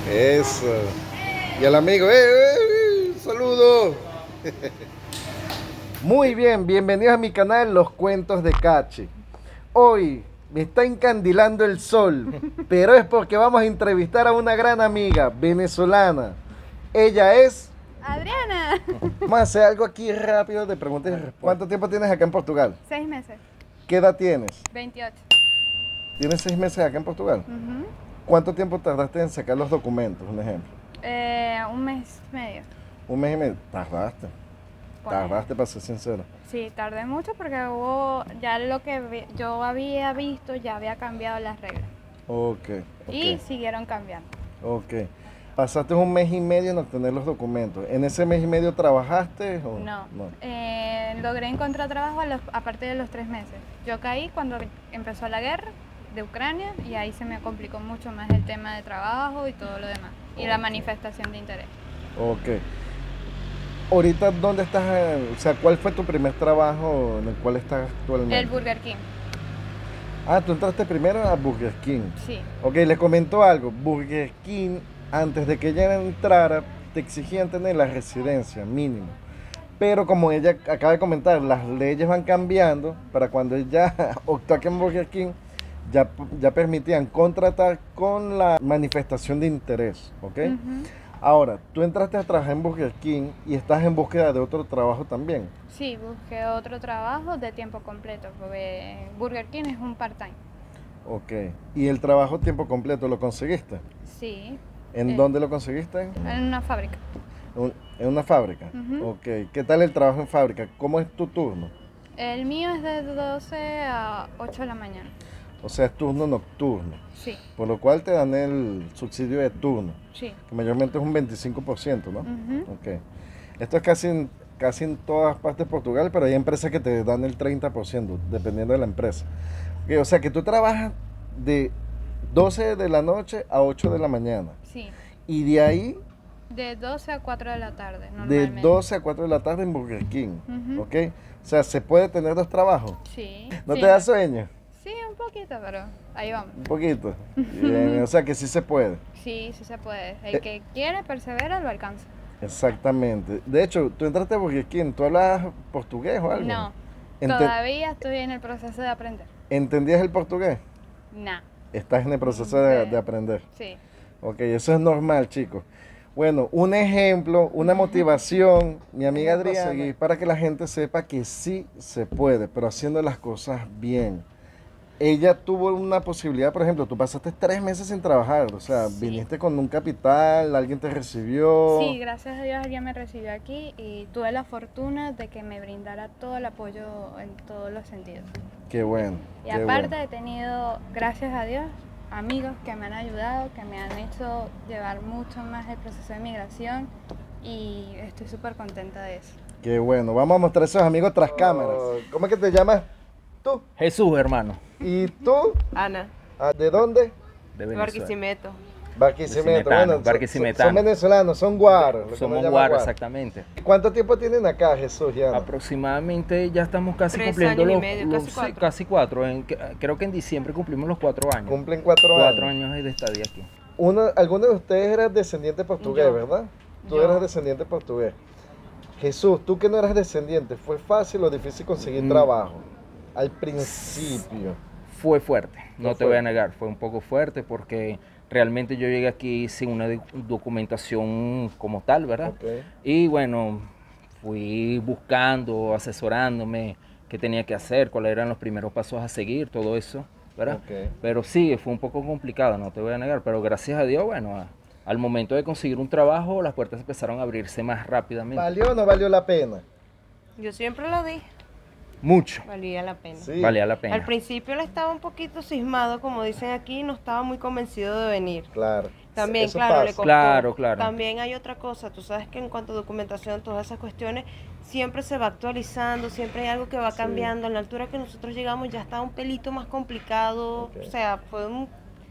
Eso. Y al amigo, saludo. Muy bien, bienvenidos a mi canal Los Cuentos de Cachi. Hoy me está encandilando el sol, pero es porque vamos a entrevistar a una gran amiga venezolana. Ella es Adriana. Vamos a hacer algo aquí rápido de preguntas y respuestas. ¿Cuánto tiempo tienes acá en Portugal? 6 meses. ¿Qué edad tienes? 28. ¿Tienes 6 meses acá en Portugal? ¿Cuánto tiempo tardaste en sacar los documentos, un ejemplo? 1 mes y medio. 1 mes y medio. Tardaste. Ponele. Tardaste, para ser sincero. Sí, tardé mucho porque hubo ya lo que yo había visto, ya había cambiado las reglas. Ok. Y siguieron cambiando. Ok. Pasaste 1 mes y medio en obtener los documentos. ¿En ese mes y medio trabajaste o No. no? Logré encontrar trabajo a partir de los 3 meses. Yo caí cuando empezó la guerra de Ucrania y ahí se me complicó mucho más el tema de trabajo y todo lo demás. Y la manifestación de interés. Ok. Ahorita, ¿dónde estás? O sea, ¿cuál fue tu primer trabajo en el cual estás actualmente? El Burger King. Ah, tú entraste primero a Burger King. Sí. Ok, les comento algo. Burger King, antes de que ella entrara, te exigían tener la residencia mínimo. Pero como ella acaba de comentar, las leyes van cambiando. Para cuando ella optó aquí en Burger King, ya permitían contratar con la manifestación de interés. ¿Ok? Ahora, tú entraste a trabajar en Burger King y estás en búsqueda de otro trabajo también. Sí, busqué otro trabajo de tiempo completo, porque Burger King es un part-time. Ok. ¿Y el trabajo tiempo completo lo conseguiste? Sí. ¿En dónde lo conseguiste? En una fábrica. ¿En una fábrica? Ok. ¿Qué tal el trabajo en fábrica? ¿Cómo es tu turno? El mío es de 12 a 8 de la mañana. O sea, es turno nocturno. Sí. Por lo cual te dan el subsidio de turno, Sí. que mayormente es un 25%, ¿no? Ok. Esto es casi en todas partes de Portugal, pero hay empresas que te dan el 30%, dependiendo de la empresa. Ok, o sea, que tú trabajas de 12 de la noche a 8 de la mañana. Sí. Y de ahí, De 12 a 4 de la tarde, de normalmente. 12 a 4 de la tarde en Burger King. Ujú. ¿Ok? O sea, ¿se puede tener dos trabajos? Sí. ¿No Sí, te da sueño? Sí, un poquito, pero ahí vamos. Un poquito. Bien, o sea, que sí se puede. Sí, sí se puede. El que quiere, persevera, lo alcanza. Exactamente. De hecho, tú entraste a Burger King, ¿tú hablas portugués o algo? No, Ente- todavía estoy en el proceso de aprender. ¿Entendías el portugués? Nah, Estás en el proceso de aprender. sí. Ok, eso es normal, chicos. Bueno, un ejemplo, una motivación, mi amiga Adriana, para que la gente sepa que sí se puede, pero haciendo las cosas bien. Ella tuvo una posibilidad, por ejemplo, tú pasaste 3 meses sin trabajar, o sea, Sí. viniste con un capital, alguien te recibió. Sí, gracias a Dios ella me recibió aquí y tuve la fortuna de que me brindara todo el apoyo en todos los sentidos. Qué bueno. Y qué aparte bueno. he tenido, gracias a Dios, amigos que me han ayudado, que me han hecho llevar mucho más el proceso de migración y estoy súper contenta de eso. Qué bueno. Vamos a mostrar a esos amigos tras cámaras. ¿Cómo es que te llamas? Tú. Jesús, hermano, ¿Y tú? Ana, Ah, ¿de dónde? de Venezuela. Barquisimeto. Barquisimeto. Barquisimetano, Bueno, Barquisimetano. son venezolanos, son guaros. lo que Somos uno llama guaros, guaro. exactamente. ¿Cuánto tiempo tienen acá, Jesús y Ana? Aproximadamente ya estamos casi 3 cumpliendo años y los, medio, los- casi sí, 4. casi 4. Creo que en diciembre cumplimos los 4 años. Cumplen 4 años. 4 años de estadía aquí. Alguno de ustedes era descendiente portugués, Yo. ¿verdad? Tú Yo. eras descendiente portugués. Jesús, tú que no eras descendiente, ¿fue fácil o difícil conseguir trabajo? Al principio. Fue fuerte, no te fue? voy a negar, fue un poco fuerte porque realmente yo llegué aquí sin una documentación como tal, ¿verdad? Ok. Y bueno, fui buscando, asesorándome, qué tenía que hacer, cuáles eran los primeros pasos a seguir, todo eso, ¿verdad? Ok. Pero sí, fue un poco complicado, no te voy a negar, pero gracias a Dios, bueno, al momento de conseguir un trabajo, las puertas empezaron a abrirse más rápidamente. ¿Valió o no valió la pena? Yo siempre lo dije, Mucho, valía la pena. Sí. valía la pena. Al principio él estaba un poquito cismado, como dicen aquí, no estaba muy convencido de venir. Claro. También, Eso claro, le pasa. costó. Claro, claro. También hay otra cosa, tú sabes que en cuanto a documentación, todas esas cuestiones, siempre se va actualizando, siempre hay algo que va Sí. cambiando. A la altura que nosotros llegamos ya está un pelito más complicado, Ok. o sea, fue un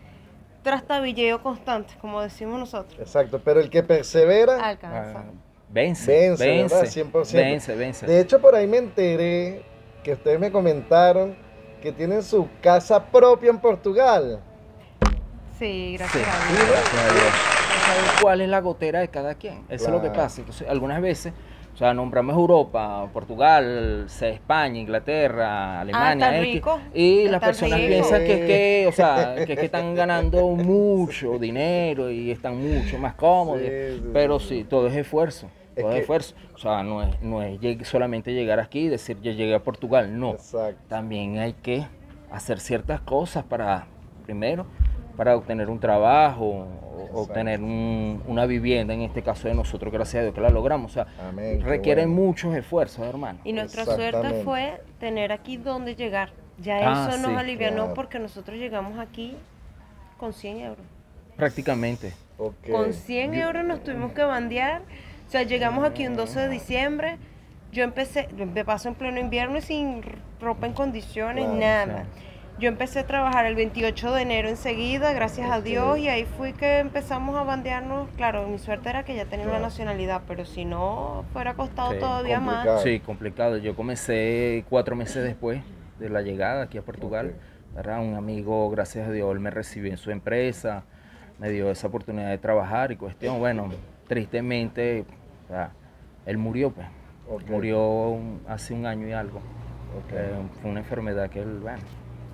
trastabilleo constante, como decimos nosotros. Exacto, pero el que persevera Alcanza. Vence, vence, vence, ¿verdad? 100%. vence, vence. De hecho, por ahí me enteré que ustedes me comentaron que tienen su casa propia en Portugal. Sí, Sí, gracias a Dios. gracias a Dios. sabe cuál es la gotera de cada quien. Eso es lo que Claro. pasa. Entonces, algunas veces, o sea, nombramos Europa, Portugal, España, Inglaterra, Alemania, tan X, rico, y las tan personas rico. piensan o sea, que es que están ganando mucho dinero y están mucho más cómodos. Sí, sí, Pero sí. sí, todo es esfuerzo. Es Todo es que- esfuerzo. O sea, no es solamente llegar aquí y decir, yo llegué a Portugal. No. Exacto. También hay que hacer ciertas cosas primero, para obtener un trabajo, Exacto. obtener una vivienda, en este caso de nosotros, gracias a Dios que la logramos. O sea, Amén, qué requieren bueno. muchos esfuerzos, hermano. Y nuestra suerte Exactamente. fue tener aquí donde llegar. Ya Ah, eso nos sí, alivianó claro. porque nosotros llegamos aquí con 100 euros. Prácticamente. Ok. Con 100 euros nos tuvimos que bandear. O sea, llegamos aquí un 12 de diciembre. Yo empecé, me paso en pleno invierno y sin ropa en condiciones, Claro, nada. Yo empecé a trabajar el 28 de enero enseguida, gracias a Ok. Dios, y ahí fui que empezamos a bandearnos. Claro, mi suerte era que ya tenía Claro. la nacionalidad, pero si no, fuera costado Sí, todavía más. complicado. Sí, complicado. Yo comencé 4 meses después de la llegada aquí a Portugal. ¿Verdad? Un amigo, gracias a Dios, él me recibió en su empresa, me dio esa oportunidad de trabajar y cuestión. Bueno, tristemente, o sea, él murió, pues. Ok. Murió hace un año y algo. Ok. Fue una enfermedad que él, bueno,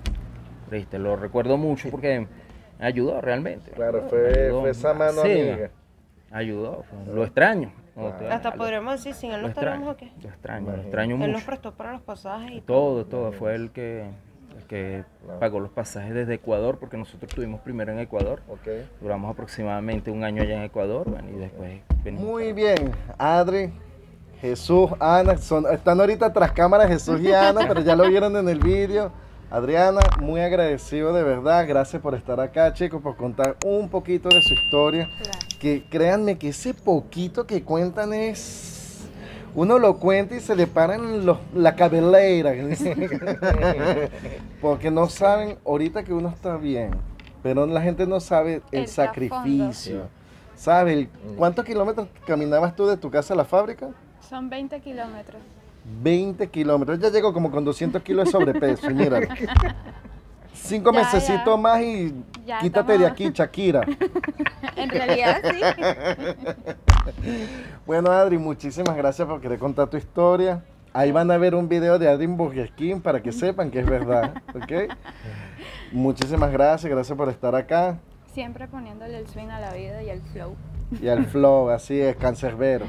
triste. Lo recuerdo mucho porque me ayudó realmente. Claro, Me fue ayudó. esa mano Sí, amiga. me ayudó. Lo extraño. Hasta podríamos decir, sin él no estaríamos aquí. Lo extraño, lo Imagínate. extraño Él nos mucho. prestó para los pasajes y Todo, fue el que Claro. pagó los pasajes desde Ecuador, porque nosotros estuvimos primero en Ecuador, Ok. duramos aproximadamente un año allá en Ecuador, bueno, y después venimos. Muy bien, Adri, Jesús, Ana, están ahorita tras cámaras Jesús y Ana, pero ya lo vieron en el vídeo. Adriana, muy agradecido de verdad, gracias por estar acá, chicos, por contar un poquito de su historia. Claro. Que créanme que ese poquito que cuentan es... Uno lo cuenta y se le paran la cabellera. Porque no saben ahorita que uno está bien, pero la gente no sabe el El sacrificio. ¿Sabes? ¿Cuántos kilómetros caminabas tú de tu casa a la fábrica? Son 20 kilómetros. 20 kilómetros. Ya llego como con 200 kilos de sobrepeso. Y mira, 5 Ya, mesecitos ya. más y Ya quítate de estamos- aquí, Shakira. En realidad sí. Bueno, Adri, muchísimas gracias por querer contar tu historia. Ahí van a ver un video de Adri en Burger King para que sepan que es verdad, ¿ok? Muchísimas gracias por estar acá. Siempre poniéndole el swing a la vida y el flow. Y al flow, así es, cancerbero.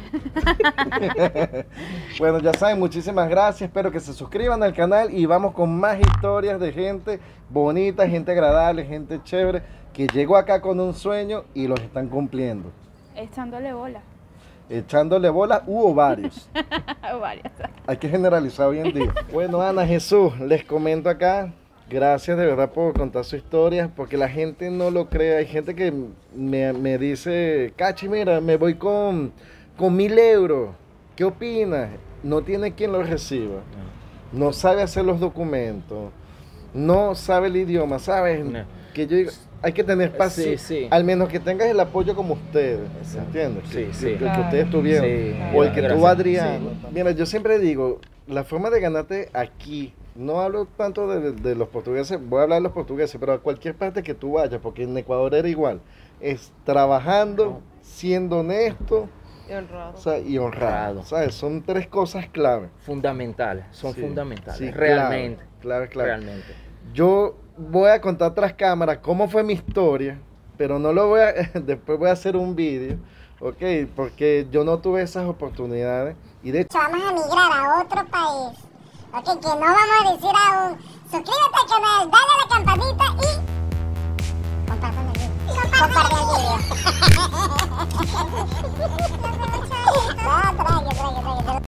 Bueno, ya saben, muchísimas gracias. Espero que se suscriban al canal y vamos con más historias de gente bonita, gente agradable, gente chévere, que llegó acá con un sueño y los están cumpliendo. Echándole bola. Echándole bola, hubo varios. Varias. Hay que generalizar hoy en día. Bueno, Ana, Jesús, les comento acá. Gracias de verdad por contar su historia, porque la gente no lo cree. Hay gente que me dice, Cachi, mira, me voy con 1000 euros. ¿Qué opinas? No tiene quien lo reciba. No sabe hacer los documentos. No sabe el idioma, ¿sabes? No. Que yo digo, hay que tener paciencia. sí. Al menos que tengas el apoyo como ustedes. ¿Entiendes? Sí, Que- sí. que Claro. ustedes tuvieron. Sí, O el que gracias. tú, Adriano. Sí. Mira, yo siempre digo, la forma de ganarte aquí, no hablo tanto de los portugueses, voy a hablar de los portugueses, pero a cualquier parte que tú vayas, porque en Ecuador era igual, es trabajando, siendo honesto, y honrado. o sea, y honrado. Honrado. ¿Sabes? Son 3 cosas clave. Fundamentales, son Sí, fundamentales, sí, realmente. clave. Realmente. Yo voy a contar tras cámaras cómo fue mi historia, pero no lo voy a, después voy a hacer un vídeo, ¿ok? Porque yo no tuve esas oportunidades y de hecho... Vamos a migrar a otro país. Ok, que no vamos a decir aún. Suscríbete al canal, dale a la campanita y... Comparte el video. Comparte el video. No, trague.